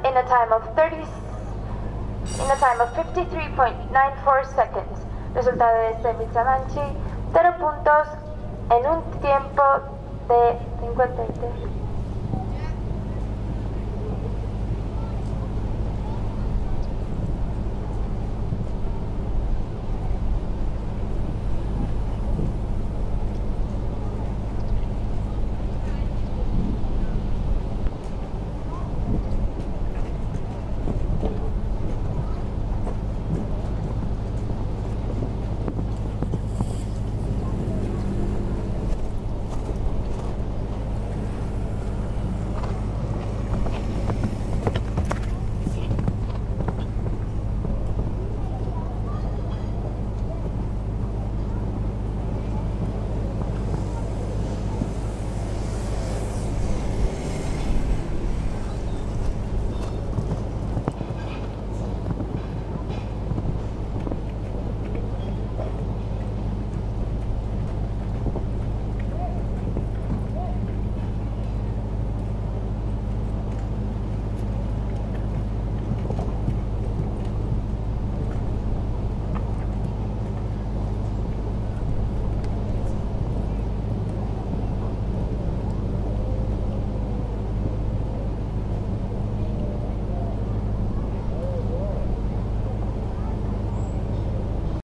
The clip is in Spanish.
in a time of 53.94 seconds. Resultado de este Mitsubishi, 0 puntos en un tiempo de 53.